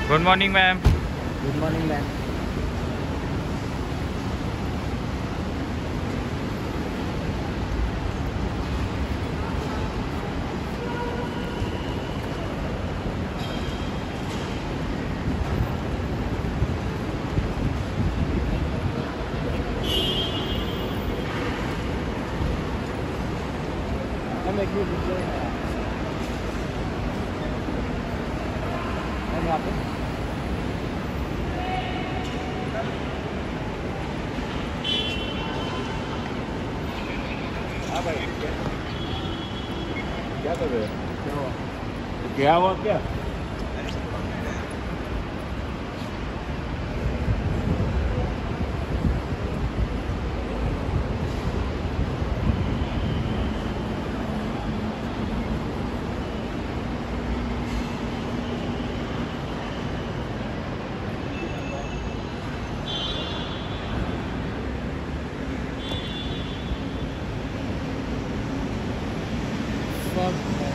Good morning ma'am. Good morning ma'am. हम एक minute यहाँ पे क्या कर रहे हो? क्या हुआ क्या? Fuck.